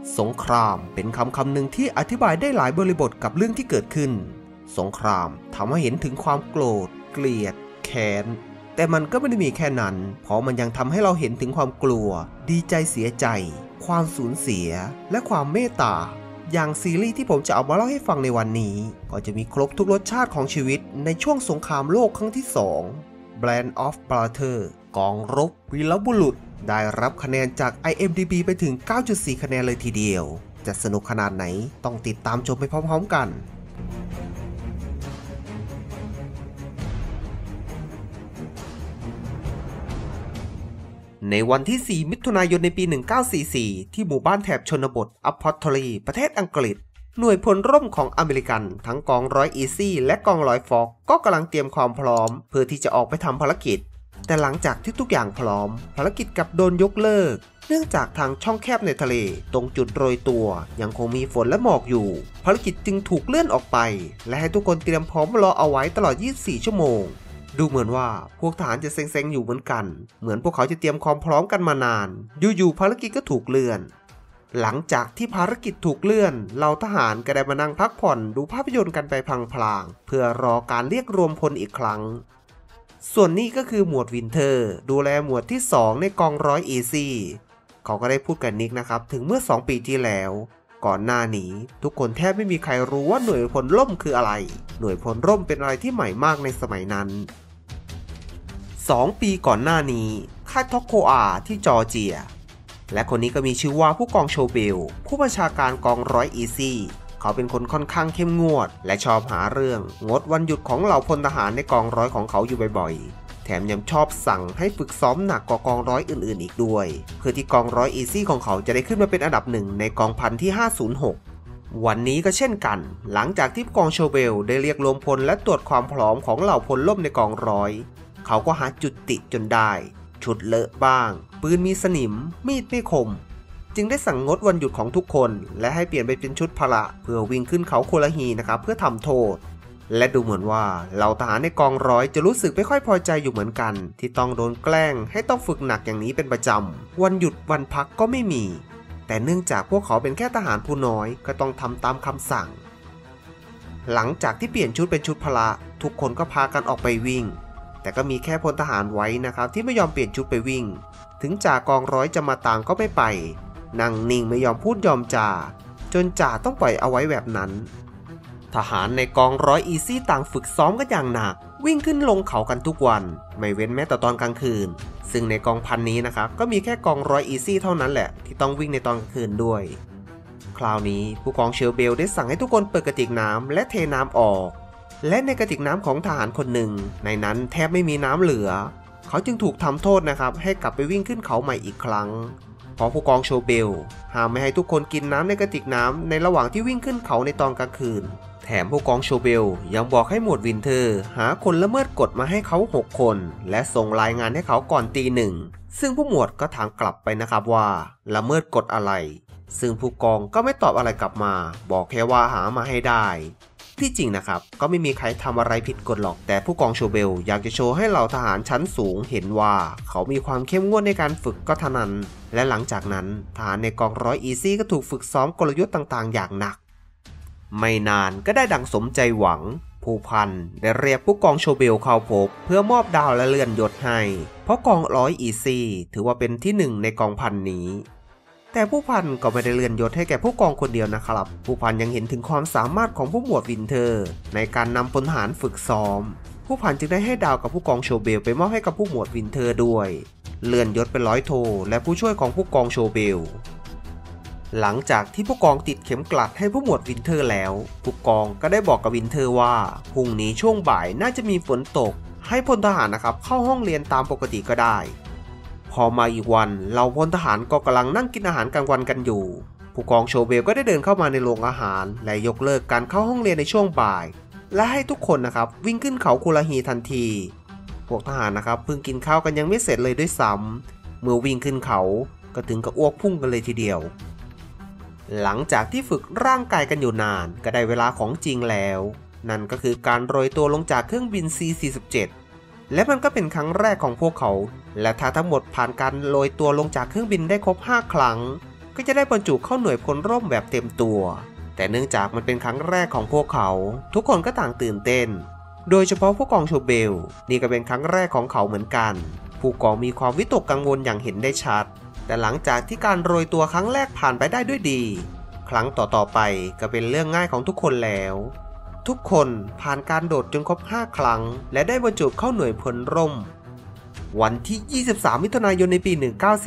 สงครามเป็นคำหนึ่งที่อธิบายได้หลายบริบทกับเรื่องที่เกิดขึ้นสงครามทำให้เห็นถึงความโกรธเกลียดแค้นแต่มันก็ไม่ได้มีแค่นั้นเพราะมันยังทำให้เราเห็นถึงความกลัวดีใจเสียใจความสูญเสียและความเมตตาอย่างซีรีส์ที่ผมจะเอามาเล่าให้ฟังในวันนี้ก็จะมีครบทุกรสชาติของชีวิตในช่วงสงครามโลกครั้งที่2 Band of Brothers กองรบวีรบุรุษได้รับคะแนนจาก IMDb ไปถึง 9.4 คะแนนเลยทีเดียวจะสนุกขนาดไหนต้องติดตามชมไปพร้อมๆกันในวันที่ 4 มิถุนายนในปี 1944 ที่หมู่บ้านแถบชนบทอัพพอตทรีประเทศอังกฤษหน่วยพลร่มของอเมริกันทั้งกองร้อยอีซี่และกองร้อยฟอกก็กำลังเตรียมความพร้อมเพื่อที่จะออกไปทำภารกิจแต่หลังจากที่ทุกอย่างพร้อมภารกิจกลับโดนยกเลิกเนื่องจากทางช่องแคบในทะเลตรงจุดโรยตัวยังคงมีฝนและหมอกอยู่ภารกิจจึงถูกเลื่อนออกไปและให้ทุกคนเตรียมพร้อมรอเอาไว้ตลอด 24 ชั่วโมงดูเหมือนว่าพวกทหารจะเซ็งๆอยู่เหมือนกันเหมือนพวกเขาจะเตรียมความพร้อมกันมานานอยู่ๆภารกิจก็ถูกเลื่อนหลังจากที่ภารกิจถูกเลื่อนเหล่าทหารก็ได้มานั่งพักผ่อนดูภาพยนตร์กันไปพลางๆเพื่อรอการเรียกรวมพลอีกครั้งส่วนนี้ก็คือหมวดวินเทอร์ดูแลหมวดที่2ในกองร้อยอีซี่เขาก็ได้พูดกับนิกนะครับถึงเมื่อ2 ปีที่แล้วก่อนหน้านี้ทุกคนแทบไม่มีใครรู้ว่าหน่วยพลร่มคืออะไรหน่วยพลร่มเป็นอะไรที่ใหม่มากในสมัยนั้น2 ปีก่อนหน้านี้ค่ายท็อกโคอาที่จอร์เจียและคนนี้ก็มีชื่อว่าผู้กองโชเบลผู้บัญชาการกองร้อยอีซี่เขาเป็นคนค่อนข้างเข้มงวดและชอบหาเรื่องงดวันหยุดของเหล่าพลทหารในกองร้อยของเขาอยู่บ่อยๆแถมยังชอบสั่งให้ฝึกซ้อมหนักกว่ากองร้อยอื่นๆอีกด้วยเพื่อที่กองร้อยอีซี่ของเขาจะได้ขึ้นมาเป็นอันดับ1ในกองพันที่506วันนี้ก็เช่นกันหลังจากที่ผู้กองโชเบลได้เรียกรวมพลและตรวจความพร้อมของเหล่าพลร่มในกองร้อยเขาก็หาจุดติจนได้ชุดเลอะบ้างปืนมีสนิมมีดไม่คมจึงได้สั่งงดวันหยุดของทุกคนและให้เปลี่ยนไปเป็นชุดพละเพื่อวิ่งขึ้นเขาโคลาฮีนะครับเพื่อทำโทษและดูเหมือนว่าเหล่าทหารในกองร้อยจะรู้สึกไม่ค่อยพอใจอยู่เหมือนกันที่ต้องโดนแกล้งให้ต้องฝึกหนักอย่างนี้เป็นประจำวันหยุดวันพักก็ไม่มีแต่เนื่องจากพวกเขาเป็นแค่ทหารผู้น้อยก็ต้องทำตามคำสั่งหลังจากที่เปลี่ยนชุดเป็นชุดพละทุกคนก็พากันออกไปวิ่งแต่ก็มีแค่พลทหารไว้นะครับที่ไม่ยอมเปลี่ยนชุดไปวิ่งถึงจ่ากองร้อยจะมาตามก็ไม่ไปนั่งนิ่งไม่ยอมพูดยอมจาจนจ่าต้องปล่อยเอาไว้แบบนั้นทหารในกองร้อยอีซี่ต่างฝึกซ้อมกันอย่างหนักวิ่งขึ้นลงเขากันทุกวันไม่เว้นแม้แต่ตอนกลางคืนซึ่งในกองพันนี้นะครับก็มีแค่กองร้อยอีซี่เท่านั้นแหละที่ต้องวิ่งในตอนกลางคืนด้วยคราวนี้ผู้กองเชลเบลได้สั่งให้ทุกคนเปิดกระติกน้ำและเทน้ำออกและในกระติกน้ำของทหารคนหนึ่งในนั้นแทบไม่มีน้ำเหลือเขาจึงถูกทำโทษนะครับให้กลับไปวิ่งขึ้นเขาใหม่อีกครั้งเพราะผู้กองโชเบลห้ามไม่ให้ทุกคนกินน้ำในกระติกน้ำในระหว่างที่วิ่งขึ้นเขาในตอนกลางคืนแถมผู้กองโชเบลยังบอกให้หมวดวินเทอร์หาคนละเมิดกฎมาให้เขา6 คนและส่งรายงานให้เขาก่อนตี 1ซึ่งผู้หมวดก็ถามกลับไปนะครับว่าละเมิดกฎอะไรซึ่งผู้กองก็ไม่ตอบอะไรกลับมาบอกแค่ว่าหามาให้ได้ที่จริงนะครับก็ไม่มีใครทำอะไรผิดกฎหรอกแต่ผู้กองโชเบลอยากจะโชว์ให้เหล่าทหารชั้นสูงเห็นว่าเขามีความเข้มงวดในการฝึกก็เท่านั้นและหลังจากนั้นทหารในกองร้อยอีซี่ก็ถูกฝึกซ้อมกลยุทธ์ต่างๆอย่างหนักไม่นานก็ได้ดังสมใจหวังผู้พันได้เรียกผู้กองโชเบลเข้าพบเพื่อมอบดาวและเลื่อนยศให้เพราะกองร้อยอีซี่ถือว่าเป็นที่1ในกองพันนี้แต่ผู้พันก็ไม่ได้เลื่อนยศให้แก่ผู้กองคนเดียวนะครับผู้พันยังเห็นถึงความสามารถของผู้หมวดวินเทอร์ในการนำพลทหารฝึกซ้อมผู้พันจึงได้ให้ดาวกับผู้กองโชเบลไปมอบให้กับผู้หมวดวินเทอร์ด้วยเลื่อนยศเป็นร้อยโทและผู้ช่วยของผู้กองโชเบลหลังจากที่ผู้กองติดเข็มกลัดให้ผู้หมวดวินเทอร์แล้วผู้กองก็ได้บอกกับวินเทอร์ว่าพรุ่งนี้ช่วงบ่ายน่าจะมีฝนตกให้พลทหารนะครับเข้าห้องเรียนตามปกติก็ได้พอมาอีกวันเหล่าพลทหารก็กำลังนั่งกินอาหารกลางวันกันอยู่ผู้กองโชเบลก็ได้เดินเข้ามาในโรงอาหารและยกเลิกการเข้าห้องเรียนในช่วงบ่ายและให้ทุกคนนะครับวิ่งขึ้นเขาโคลาฮีทันทีพวกทหารนะครับเพิ่งกินข้าวกันยังไม่เสร็จเลยด้วยซ้ำเมื่อวิ่งขึ้นเขาก็ถึงกับอ้วกพุ่งกันเลยทีเดียวหลังจากที่ฝึกร่างกายกันอยู่นานก็ได้เวลาของจริงแล้วนั่นก็คือการโรยตัวลงจากเครื่องบิน C-47และมันก็เป็นครั้งแรกของพวกเขาและถ้าทั้งหมดผ่านการโรยตัวลงจากเครื่องบินได้ครบ5 ครั้งก็จะได้บรรจุเข้าหน่วยพลร่มแบบเต็มตัวแต่เนื่องจากมันเป็นครั้งแรกของพวกเขาทุกคนก็ต่างตื่นเต้นโดยเฉพาะผู้กองโชเบลนี่ก็เป็นครั้งแรกของเขาเหมือนกันผู้กองมีความวิตกกังวลอย่างเห็นได้ชัดแต่หลังจากที่การโรยตัวครั้งแรกผ่านไปได้ด้วยดีครั้งต่อไปก็เป็นเรื่องง่ายของทุกคนแล้วทุกคนผ่านการโดดจนครบ5 ครั้งและได้บรรจุเข้าหน่วยพลร่มวันที่23 มิถุนายนในปี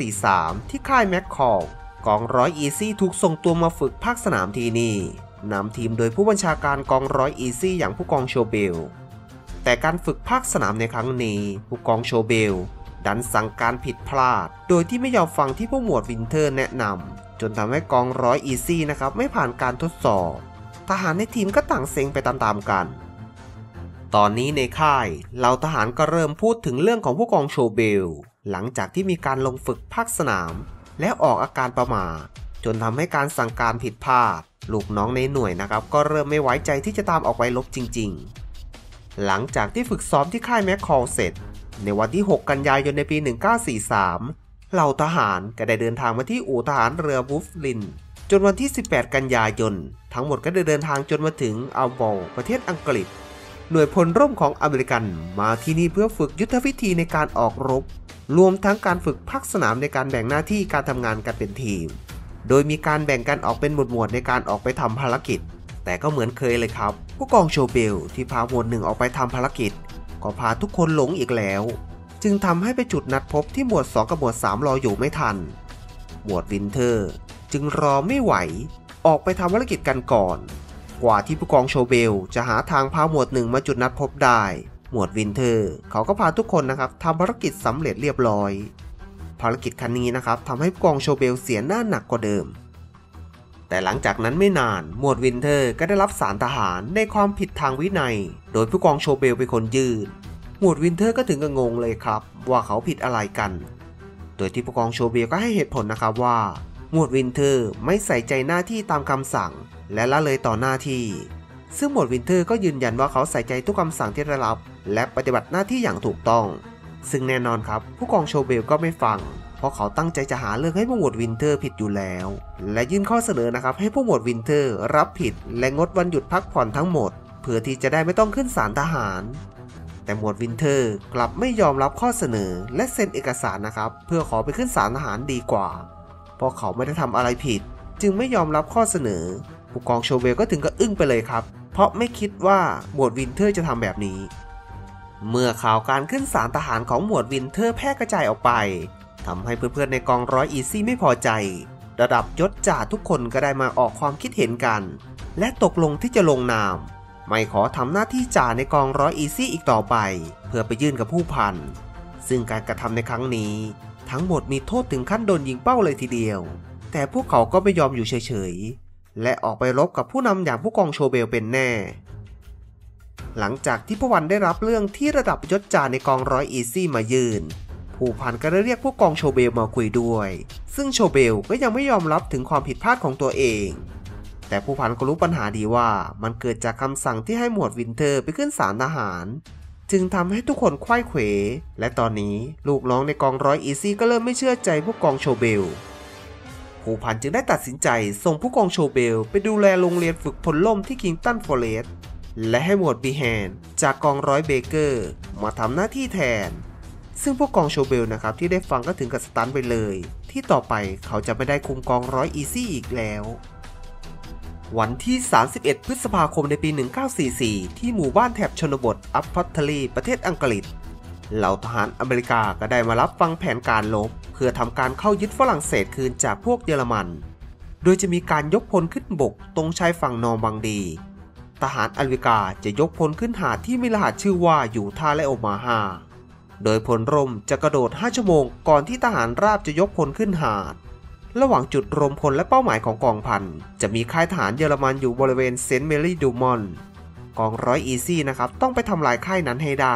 1943 ที่ค่ายแมคคอลกองร้อยอีซี่ถูกส่งตัวมาฝึกภาคสนามที่นี่นำทีมโดยผู้บัญชาการกองร้อยอีซี่อย่างผู้กองโชเบลแต่การฝึกภาคสนามในครั้งนี้ผู้กองโชเบลดันสั่งการผิดพลาดโดยที่ไม่ยอมฟังที่ผู้หมวดวินเทอร์แนะนำจนทำให้กองร้อยอีซี่นะครับไม่ผ่านการทดสอบทหารในทีมก็ต่างเซ็งไปตามๆกันตอนนี้ในค่ายเหล่าทหารก็เริ่มพูดถึงเรื่องของผู้กองโชเบลหลังจากที่มีการลงฝึกภาคสนามและออกอาการประมาทจนทำให้การสั่งการผิดพลาดลูกน้องในหน่วยนะครับก็เริ่มไม่ไว้ใจที่จะตามออกไปรบจริงๆหลังจากที่ฝึกซ้อมที่ค่ายแมคคอลเสร็จในวันที่6 กันยายนในปี 1943เหล่าทหารก็ได้เดินทางมาที่อู่ทหารเรือบูฟลินจนวันที่18 กันยายนทั้งหมดก็ได้เดินทางจนมาถึงอัลบอลประเทศอังกฤษหน่วยพลร่มของอเมริกันมาที่นี่เพื่อฝึกยุทธวิธีในการออกรบรวมทั้งการฝึกภาคสนามในการแบ่งหน้าที่การทำงานกันเป็นทีมโดยมีการแบ่งกันออกเป็นหมวดในการออกไปทำภารกิจแต่ก็เหมือนเคยเลยครับผู้กองโชเบลที่พาหมวด1ออกไปทำภารกิจก็พาทุกคนหลงอีกแล้วจึงทำให้ไปจุดนัดพบที่หมวด2กับหมวด3รออยู่ไม่ทันหมวดวินเทอร์จึงรอไม่ไหวออกไปทำภารกิจกันก่อนกว่าที่ผู้กองโชเบลจะหาทางพาหมวด1มาจุดนัดพบได้หมวดวินเทอร์เขาก็พาทุกคนนะครับทำภารกิจสำเร็จเรียบร้อยภารกิจครั้งนี้นะครับทำให้ผู้กองโชเบลเสียหน้าหนักกว่าเดิมแต่หลังจากนั้นไม่นานหมวดวินเทอร์ก็ได้รับสารทหารในความผิดทางวินัยโดยผู้กองโชเบลเป็นคนยื่นหมวดวินเทอร์ก็ถึงกับงงเลยครับว่าเขาผิดอะไรกันโดยที่ผู้กองโชเบลก็ให้เหตุผลนะครับว่าหมวดวินเทอร์ไม่ใส่ใจหน้าที่ตามคำสั่งและละเลยต่อหน้าที่ซึ่งหมวดวินเทอร์ก็ยืนยันว่าเขาใส่ใจทุกคำสั่งที่ได้รับและปฏิบัติหน้าที่อย่างถูกต้องซึ่งแน่นอนครับผู้กองโชเบลก็ไม่ฟังเพราะเขาตั้งใจจะหาเรื่องให้ผู้หมวดวินเทอร์ผิดอยู่แล้วและยื่นข้อเสนอนะครับให้ผู้หมวดวินเทอร์รับผิดและงดวันหยุดพักผ่อนทั้งหมดเพื่อที่จะได้ไม่ต้องขึ้นศาลทหารแต่หมวดวินเทอร์กลับไม่ยอมรับข้อเสนอและเซ็นเอกสารนะครับเพื่อขอไปขึ้นศาลทหารดีกว่าเพราะเขาไม่ได้ทำอะไรผิดจึงไม่ยอมรับข้อเสนอผู้กองโชเบลก็ถึงกับอึ้งไปเลยครับเพราะไม่คิดว่าหมวดวินเทอร์จะทำแบบนี้เมื่อข่าวการขึ้นศาลทหารของหมวดวินเทอร์แพร่กระจายออกไปทำให้เพื่อนๆในกองร้อยอีซี่ไม่พอใจระดับยศจ่าทุกคนก็ได้มาออกความคิดเห็นกันและตกลงที่จะลงนามไม่ขอทำหน้าที่จ่าในกองร้อยอีซี่อีกต่อไปเพื่อไปยื่นกับผู้พันซึ่งการกระทำในครั้งนี้ทั้งหมดมีโทษถึงขั้นโดนยิงเป้าเลยทีเดียวแต่พวกเขาก็ไม่ยอมอยู่เฉยๆและออกไปรบกับผู้นำอย่างผู้กองโชเบลเป็นแน่หลังจากที่พวันได้รับเรื่องที่ระดับยศจ่าในกองร้อยอีซี่มายื่นผู้พันก็ได้เรียกผู้กองโชเบลมาคุยด้วยซึ่งโชเบลก็ยังไม่ยอมรับถึงความผิดพลาดของตัวเองแต่ผู้พันก็รู้ปัญหาดีว่ามันเกิดจากคำสั่งที่ให้หมวดวินเทอร์ไปขึ้นศาลทหารจึงทำให้ทุกคนไขว้เขวและตอนนี้ลูกน้องในกองร้อยอีซี่ก็เริ่มไม่เชื่อใจผู้กองโชเบลผู้พันจึงได้ตัดสินใจส่งผู้กองโชเบลไปดูแลโรงเรียนฝึกพลล่มที่คิงตันฟอเรสต์และให้หมวดบีแฮนจากกองร้อยเบเกอร์มาทำหน้าที่แทนซึ่งผู้กองโชเบลนะครับที่ได้ฟังก็ถึงกับสตันไปเลยที่ต่อไปเขาจะไม่ได้คุมกองร้อยอีซี่อีกแล้ววันที่31 พฤษภาคมในปี 1944ที่หมู่บ้านแถบชนบทอัพพอตเทลีประเทศอังกฤษเหล่าทหารอเมริกาก็ได้มารับฟังแผนการรบเพื่อทำการเข้ายึดฝรั่งเศสคืนจากพวกเยอรมันโดยจะมีการยกพลขึ้นบกตรงชายฝั่งนอร์มังดีทหารอเมริกาจะยกพลขึ้นหาดที่มีรหัสชื่อว่ายูทาห์และโอมาฮาโดยพลร่มจะกระโดด5 ชั่วโมงก่อนที่ทหารราบจะยกพลขึ้นหาดระหว่างจุดรวมพลและเป้าหมายของกองพันจะมีค่ายทหารเยอรมันอยู่บริเวณเซนต์เมรี่ดูมอนต์กองร้อยอีซี่นะครับต้องไปทำลายค่ายนั้นให้ได้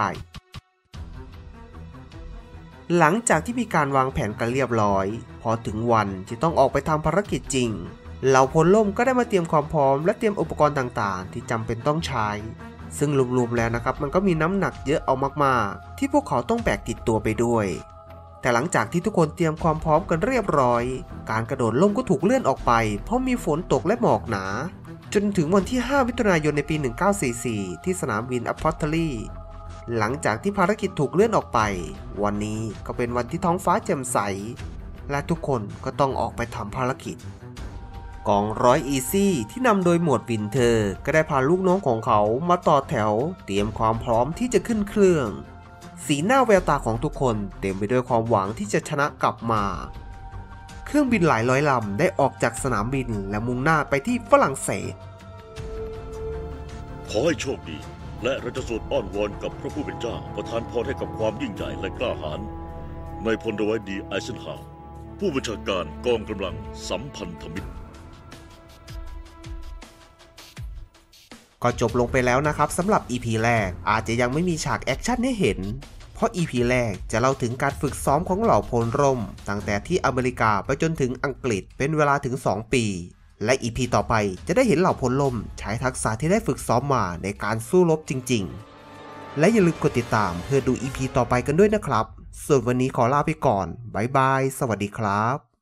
หลังจากที่มีการวางแผนกันเรียบร้อยพอถึงวันที่ต้องออกไปทำภารกิจจริงเหล่าพลร่มก็ได้มาเตรียมความพร้อมและเตรียมอุปกรณ์ต่างๆที่จำเป็นต้องใช้ซึ่งรวมๆแล้วนะครับมันก็มีน้ำหนักเยอะเอามากๆที่พวกเขาต้องแบกติดตัวไปด้วยแต่หลังจากที่ทุกคนเตรียมความพร้อมกันเรียบร้อยการกระโดดร่มก็ถูกเลื่อนออกไปเพราะมีฝนตกและหมอกหนาจนถึงวันที่ 5 มิถุนายนในปี 1944 ที่สนามบินอัปพอตเทอรี่หลังจากที่ภารกิจถูกเลื่อนออกไปวันนี้ก็เป็นวันที่ท้องฟ้าแจ่มใสและทุกคนก็ต้องออกไปทำภารกิจกองร้อยอีซี่ที่นำโดยหมวดวินเทอร์ก็ได้พาลูกน้องของเขามาต่อแถวเตรียมความพร้อมที่จะขึ้นเครื่องสีหน้าแววตาของทุกคนเต็มไปด้วยความหวังที่จะชนะกลับมาเครื่องบินหลายร้อยลำได้ออกจากสนามบินและมุ่งหน้าไปที่ฝรั่งเศสขอให้โชคดีและเราจะสวดอ้อนวอนกับพระผู้เป็นเจ้าประทานพรให้กับความยิ่งใหญ่และกล้าหาญในพลเรือดีไอเซนฮาวร์ผู้บัญชาการกองกำลังสัมพันธมิตรก็จบลงไปแล้วนะครับสำหรับ EP แรกอาจจะยังไม่มีฉากแอคชั่นให้เห็นเพราะ EP แรกจะเล่าถึงการฝึกซ้อมของเหล่าพลร่มตั้งแต่ที่อเมริกาไปจนถึงอังกฤษเป็นเวลาถึง2 ปีและ EP ต่อไปจะได้เห็นเหล่าพลร่มใช้ทักษะที่ได้ฝึกซ้อมมาในการสู้รบจริงๆและอย่าลืมกดติดตามเพื่อดู EP ต่อไปกันด้วยนะครับส่วนวันนี้ขอลาไปก่อนบ๊ายบายสวัสดีครับ